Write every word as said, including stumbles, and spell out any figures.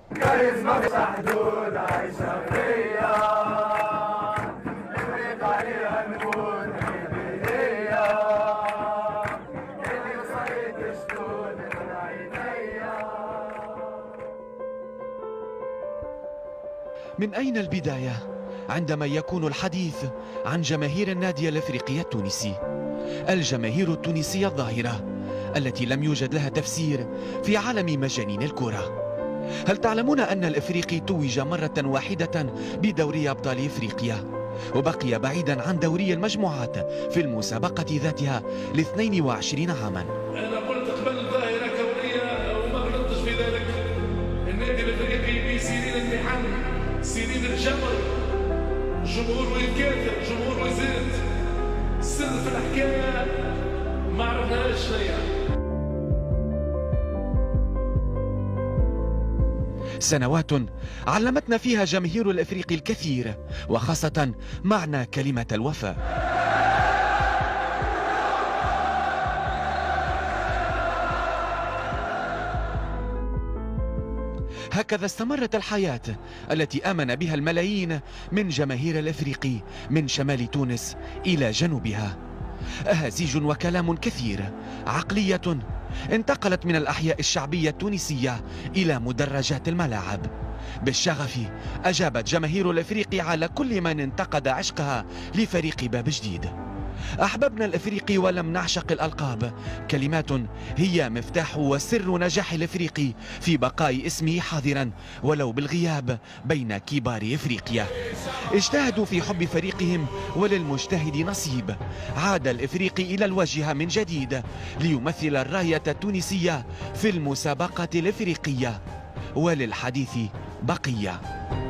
كاريزما مش محدود عايشة فيا، افريق عليها نموت هي اللي وصلت شدود من عينيا. من أين البداية عندما يكون الحديث عن جماهير النادي الأفريقي التونسي؟ الجماهير التونسية الظاهرة التي لم يوجد لها تفسير في عالم مجانين الكرة. هل تعلمون أن الإفريقي توج مرة واحدة بدوري أبطال إفريقيا وبقي بعيدا عن دوري المجموعات في المسابقة ذاتها ل اثنين وعشرين عاما؟ أنا قلت قبل ظاهرة كونية وما غلطتش في ذلك. النادي الإفريقي بسنين المحن، سنين الجمر، جمهور ويكاثر، جمهور ويزيد. السر في الحكاية ما عرفناش شنيا. سنوات علمتنا فيها جماهير الإفريقي الكثير، وخاصة معنى كلمة الوفاء. هكذا استمرت الحياة التي آمن بها الملايين من جماهير الإفريقي من شمال تونس إلى جنوبها. أهازيج وكلام كثير، عقلية انتقلت من الأحياء الشعبية التونسية إلى مدرجات الملاعب. بالشغف أجابت جماهير الإفريقي على كل من انتقد عشقها لفريق باب جديد. أحببنا الإفريقي ولم نعشق الألقاب، كلمات هي مفتاح وسر نجاح الإفريقي في بقاء اسمه حاضرا ولو بالغياب بين كبار إفريقيا. اجتهدوا في حب فريقهم وللمجتهد نصيب. عاد الإفريقي إلى الواجهة من جديد ليمثل الراية التونسية في المسابقة الإفريقية، وللحديث بقية.